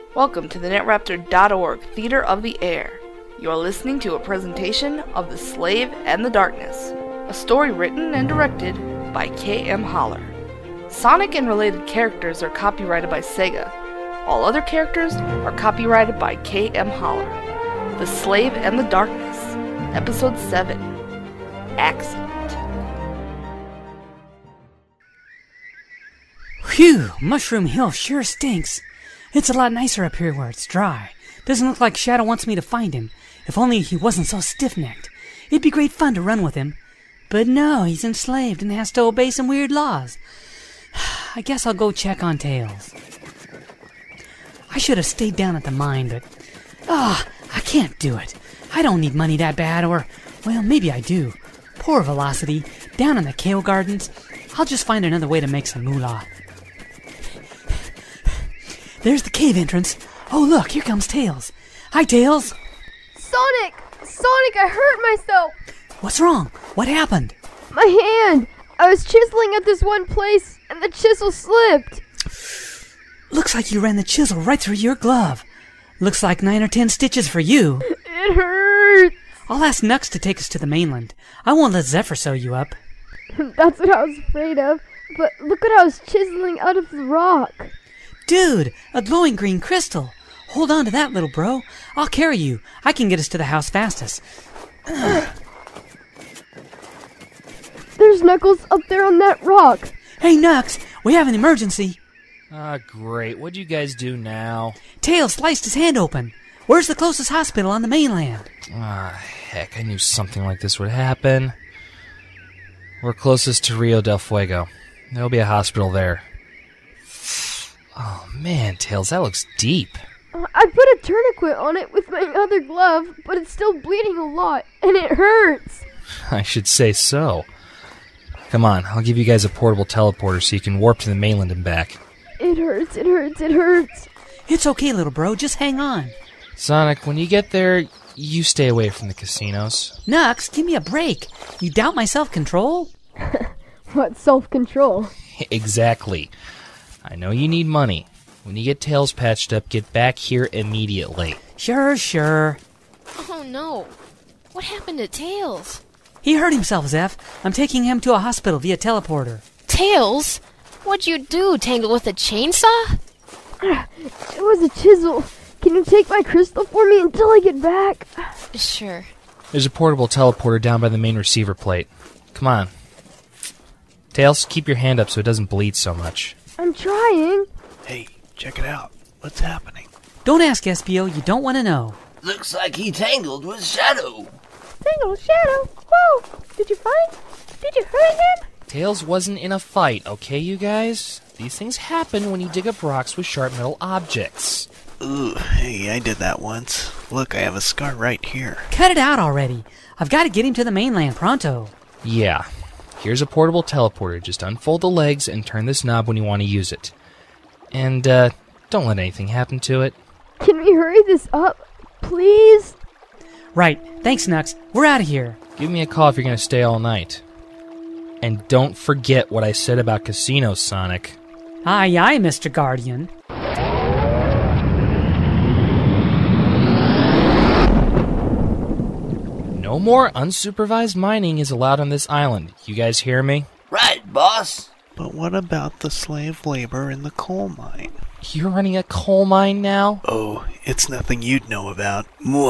Welcome to the netraptor.o Theater of the Air. You are listening to a presentation of The Slave and the Darkness, a story written and directed by K.M. Holler. Sonic and related characters are copyrighted by Sega. All other characters are copyrighted by K.M. Holler. The Slave and the Darkness, Episode 7, Accident. Phew, Mushroom Hill sure stinks. It's a lot nicer up here where it's dry. Doesn't look like Shadow wants me to find him. If only he wasn't so stiff-necked. It'd be great fun to run with him. But no, he's enslaved and has to obey some weird laws. I guess I'll go check on Tails. I should have stayed down at the mine, but... I can't do it. I don't need money that bad, or... Well, maybe I do. Poor Velocity, down in the kale gardens. I'll just find another way to make some moolah. There's the cave entrance. Oh, look, here comes Tails. Hi, Tails. Sonic, I hurt myself. What's wrong? What happened? My hand. I was chiseling at this one place, and the chisel slipped. Looks like you ran the chisel right through your glove. Looks like 9 or 10 stitches for you. It hurts. I'll ask Nux to take us to the mainland. I won't let Zephyr sew you up. That's what I was afraid of. But look what I was chiseling out of the rock. Dude, a glowing green crystal. Hold on to that, little bro. I'll carry you. I can get us to the house fastest. There's Knuckles up there on that rock. Hey, Nux, we have an emergency. Great. What'd you guys do now? Tails sliced his hand open. Where's the closest hospital on the mainland? Heck, I knew something like this would happen. We're closest to Rio del Fuego. There'll be a hospital there. Oh, man, Tails, that looks deep. I put a tourniquet on it with my other glove, but it's still bleeding a lot, and it hurts. I should say so. Come on, I'll give you guys a portable teleporter so you can warp to the mainland and back. It hurts, it hurts, it hurts. It's okay, little bro. Just hang on. Sonic, when you get there, you stay away from the casinos. Nux, give me a break. You doubt my self-control? What self-control? Exactly. I know you need money. When you get Tails patched up, get back here immediately. Sure. Oh no. What happened to Tails? He hurt himself, Zeph. I'm taking him to a hospital via teleporter. Tails? What'd you do, tangle with a chainsaw? It was a chisel. Can you take my crystal for me until I get back? Sure. There's a portable teleporter down by the main receiver plate. Come on. Tails, keep your hand up so it doesn't bleed so much. I'm trying. Hey, check it out. What's happening? Don't ask, Espio. You don't want to know. Looks like he tangled with Shadow. Tangled Shadow? Whoa! Did you hurt him? Tails wasn't in a fight, okay, you guys? These things happen when you dig up rocks with sharp metal objects. Ooh, hey, I did that once. Look, I have a scar right here. Cut it out already. I've got to get him to the mainland pronto. Yeah. Here's a portable teleporter. Just unfold the legs and turn this knob when you want to use it. And, don't let anything happen to it. Can we hurry this up, please? Right. Thanks, Nux. We're out of here. Give me a call if you're going to stay all night. And don't forget what I said about casinos, Sonic. Aye, Mr. Guardian. No more unsupervised mining is allowed on this island. You guys hear me? Right, boss. But what about the slave labor in the coal mine? You're running a coal mine now? Oh, it's nothing you'd know about.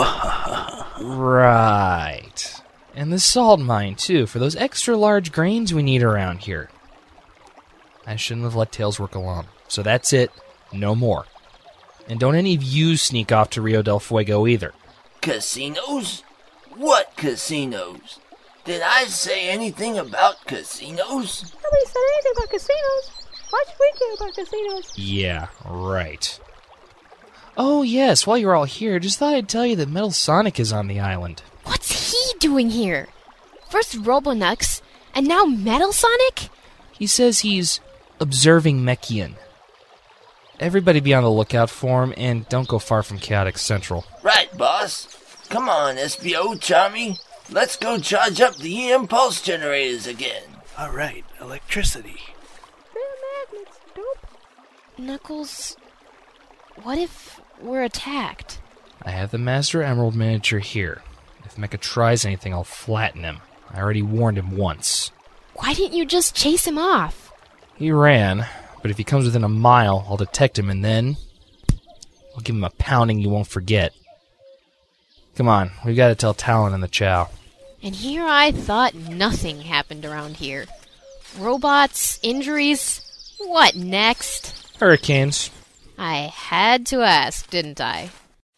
Right. And the salt mine, too, for those extra large grains we need around here. I shouldn't have let Tails work alone. So that's it. No more. And don't any of you sneak off to Rio del Fuego either. Casinos? What casinos? Did I say anything about casinos? Nobody said anything about casinos. Why should we care about casinos? Yeah, right. Oh, yes, while you're all here, just thought I'd tell you that Metal Sonic is on the island. What's he doing here? First Robonux, and now Metal Sonic? He says he's observing Mechian. Everybody be on the lookout for him, and don't go far from Chaotic Central. Right, boss. Come on, SBO, Charmy. Let's go charge up the impulse generators again. All right, electricity. Magnets, dope. Knuckles, what if we're attacked? I have the Master Emerald miniature here. If Mecha tries anything, I'll flatten him. I already warned him once. Why didn't you just chase him off? He ran, but if he comes within a mile, I'll detect him and then I'll give him a pounding you won't forget. Come on, we've got to tell Talon and the Chow. And here I thought nothing happened around here. Robots, injuries, what next? Hurricanes. I had to ask, didn't I?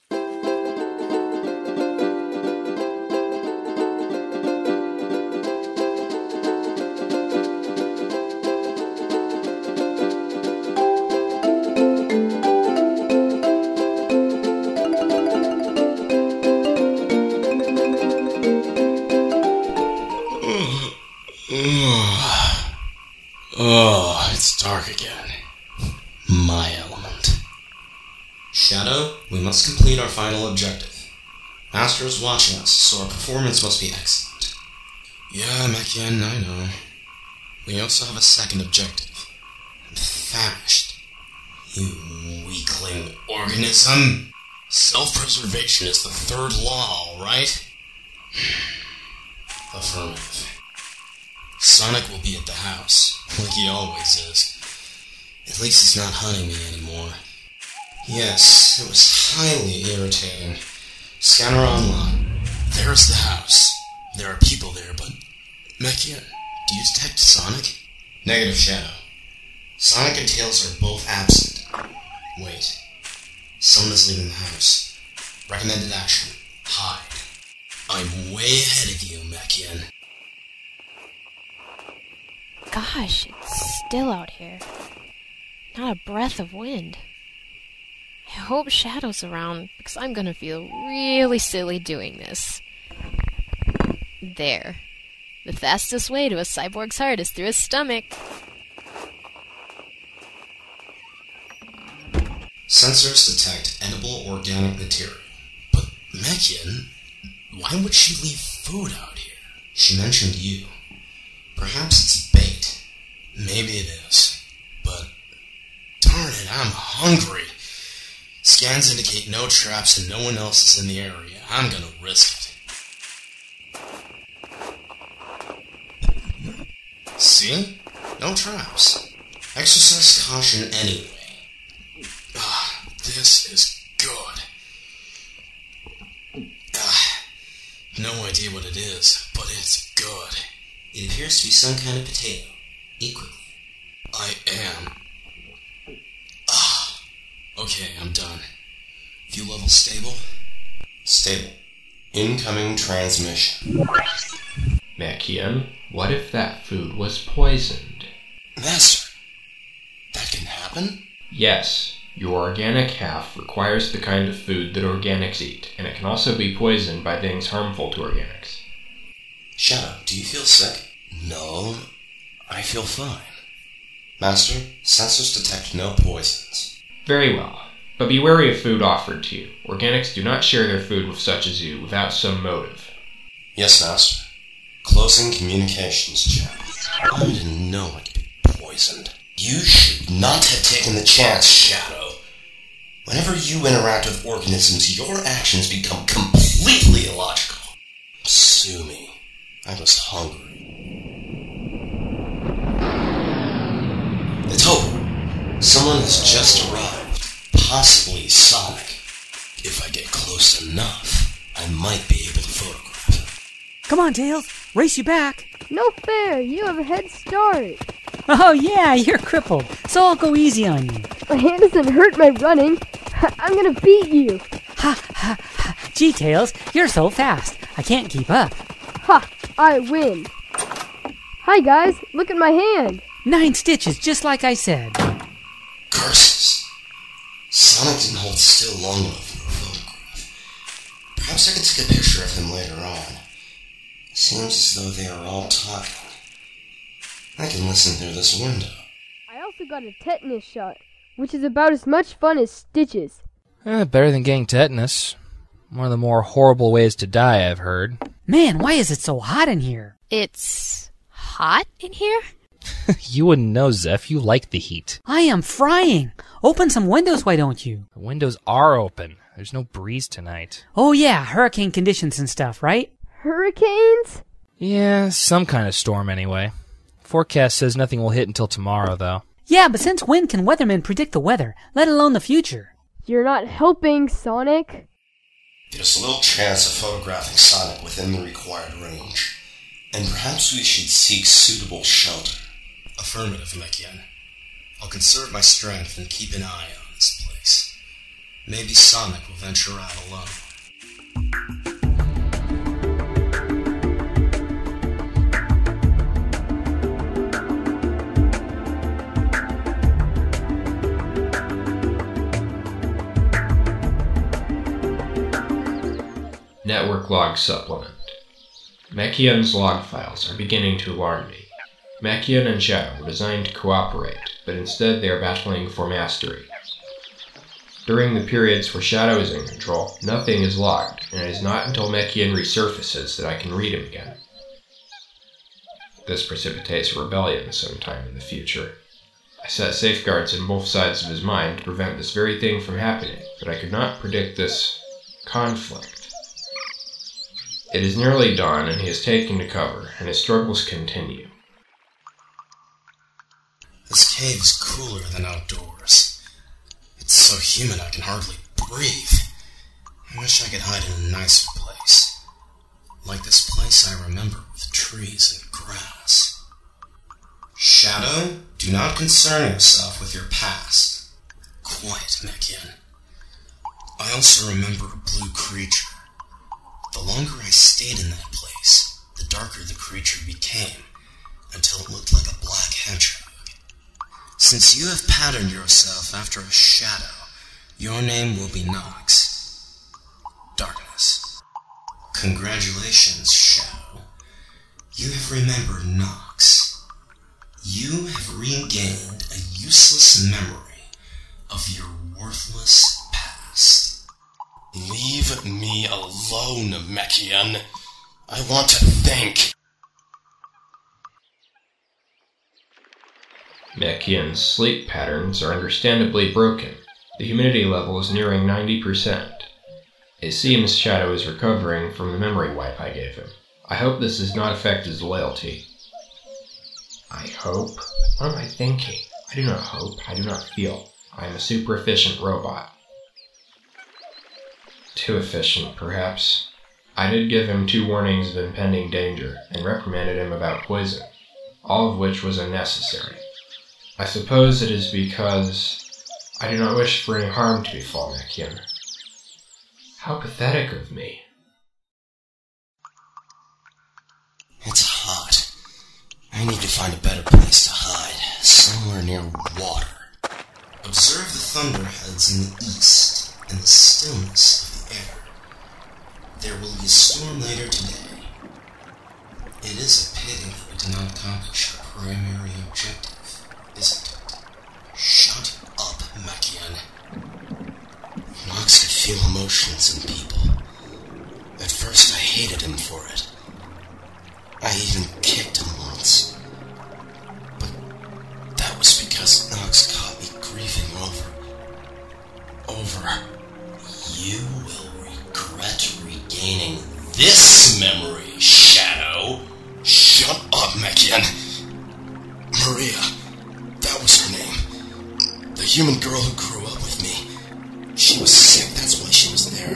Oh, it's dark again. My element. Shadow, we must complete our final objective. Master is watching us, so our performance must be excellent. Yeah, Mekian, I know. We also have a second objective. I'm famished. You weakling organism. Self-preservation is the third law, all right? Affirmative. Sonic will be at the house, like he always is. At least he's not hunting me anymore. Yes, it was highly irritating. Scanner online. There's the house. There are people there, but... Mekian, do you detect Sonic? Negative, Shadow. Sonic and Tails are both absent. Wait. Someone is leaving the house. Recommended action. Hide. I'm way ahead of you, Mekian. Gosh, it's still out here. Not a breath of wind. I hope Shadow's around, because I'm gonna feel really silly doing this. There. The fastest way to a cyborg's heart is through his stomach. Sensors detect edible organic material. But, Mekian, why would she leave food out here? She mentioned you. Perhaps it's bait. Maybe it is. But, darn it, I'm hungry. Scans indicate no traps and no one else is in the area. I'm gonna risk it. See? No traps. Exercise caution anyway. Ah, this is good. No idea what it is, but it's good. It appears to be some kind of potato. Eat quickly. I am. Okay, I'm done. Fuel level stable? Stable. Incoming transmission. Mekian, what if that food was poisoned? Master, that can happen? Yes. Your organic half requires the kind of food that organics eat, and it can also be poisoned by things harmful to organics. Shadow, do you feel sick? No, I feel fine. Master, sensors detect no poisons. Very well, but be wary of food offered to you. Organics do not share their food with such as you without some motive. Yes, Master. Closing communications channel. I didn't know it could be poisoned. You should not have taken the chance, Shadow. Whenever you interact with organisms, your actions become completely illogical. Sue me. I was hungry. It's over. Someone has just arrived. Possibly Sonic. If I get close enough, I might be able to photograph him. Come on, Tails. Race you back. No fair. You have a head start. Oh, yeah, you're crippled, so I'll go easy on you. My hand doesn't hurt my running. I'm gonna beat you. Ha, ha, ha. Gee, Tails, you're so fast. I can't keep up. Ha! I win. Hi, guys. Look at my hand. 9 stitches, just like I said. Curses. Sonic didn't hold still long enough for a photograph. Perhaps I could take a picture of him later on. It seems as though they are all talking. I can listen through this window. I also got a tetanus shot, which is about as much fun as stitches. Better than getting tetanus. One of the more horrible ways to die, I've heard. Man, why is it so hot in here? It's hot in here? You wouldn't know, Zeph. You like the heat. I am frying. Open some windows, why don't you? The windows are open. There's no breeze tonight. Oh yeah, hurricane conditions and stuff, right? Hurricanes? Yeah, some kind of storm anyway. Forecast says nothing will hit until tomorrow, though. Yeah, but since when can weathermen predict the weather, let alone the future? You're not helping, Sonic. There's little chance of photographing Sonic within the required range, and perhaps we should seek suitable shelter. Affirmative, Mekian. I'll conserve my strength and keep an eye on this place. Maybe Sonic will venture out alone. Network log supplement. Mekian's log files are beginning to alarm me. Mekian and Shadow were designed to cooperate, but instead they are battling for mastery. During the periods where Shadow is in control, nothing is logged, and it is not until Mekian resurfaces that I can read him again. This precipitates a rebellion sometime in the future. I set safeguards in both sides of his mind to prevent this very thing from happening, but I could not predict this conflict. It is nearly dawn, and he is taking to cover, and his struggles continue. This cave is cooler than outdoors. It's so humid I can hardly breathe. I wish I could hide in a nicer place. Like this place I remember with trees and grass. Shadow, do not concern yourself with your past. Quiet, Mekian. I also remember a blue creature. The longer I stayed in that place, the darker the creature became, until it looked like a black hedgehog. Since you have patterned yourself after a shadow, your name will be Nox. Darkness. Congratulations, Shadow. You have remembered Nox. You have regained a useless memory of your worthless past. Leave me alone, Mekian. I want to think. Mekian's sleep patterns are understandably broken. The humidity level is nearing 90%. It seems Shadow is recovering from the memory wipe I gave him. I hope this does not affect his loyalty. I hope? What am I thinking? I do not hope. I do not feel. I am a super efficient robot. Too efficient, perhaps. I did give him 2 warnings of impending danger, and reprimanded him about poison, all of which was unnecessary. I suppose it is because I do not wish for any harm to befall Mekian. How pathetic of me. It's hot. I need to find a better place to hide, somewhere near water. Observe the thunderheads in the east and the stillness of the air. There will be a storm later today. It is a pity that we did not accomplish our primary objective, isn't it? Shut up, Mekian. Nox could feel emotions in people. At first I hated him for it. I even kicked him once. But that was because Nox caught me grieving over. You will regret regaining this memory, Shadow. Shut up, Mekian. Maria, that was her name. The human girl who grew up with me. She was sick, that's why she was there.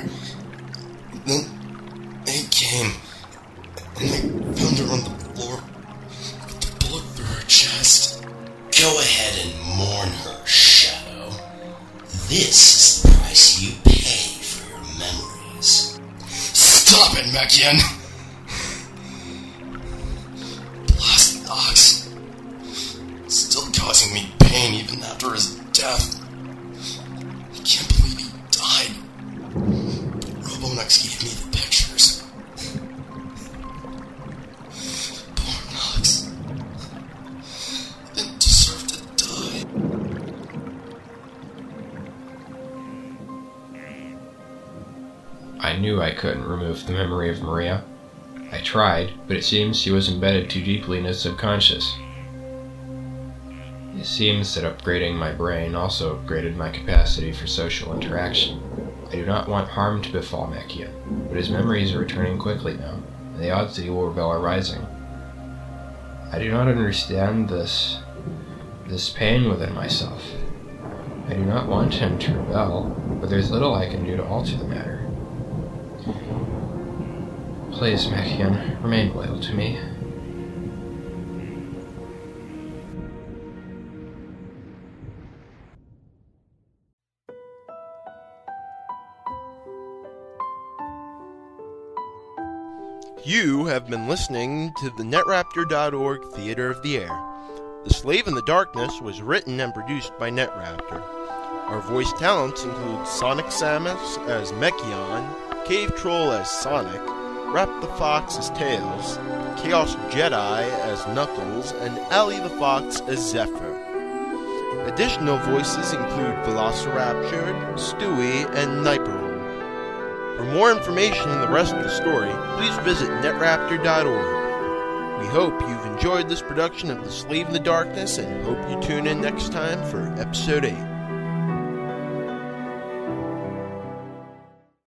Then they came, and they found her on the floor with the bullet through her chest. Go ahead and mourn her, Shadow. This is the price you pay for your memories. Stop it, Mekian! Blast Nox. Still causing me pain even after his death. I can't believe he died. Robonox gave me the pictures. Poor Nox. He didn't deserve to die. I knew I couldn't remove the memory of Maria. I tried, but it seems she was embedded too deeply in his subconscious. It seems that upgrading my brain also upgraded my capacity for social interaction. I do not want harm to befall Mekian, but his memories are returning quickly now, and the odds that he will rebel are rising. I do not understand this pain within myself. I do not want him to rebel, but there's little I can do to alter the matter. Please, Mekian, remain loyal to me. You have been listening to the netraptor.org Theater of the Air. The Slave in the Darkness was written and produced by Netraptor. Our voice talents include Sonic Samus as Mekion, Cave Troll as Sonic, Rap the Fox as Tails, Chaos Jedi as Knuckles, and Ali the Fox as Zephyr. Additional voices include Velociraptor, Stewie, and Niperhole. For more information and the rest of the story, please visit netraptor.org. We hope you've enjoyed this production of The Slave in the Darkness and hope you tune in next time for Episode 8.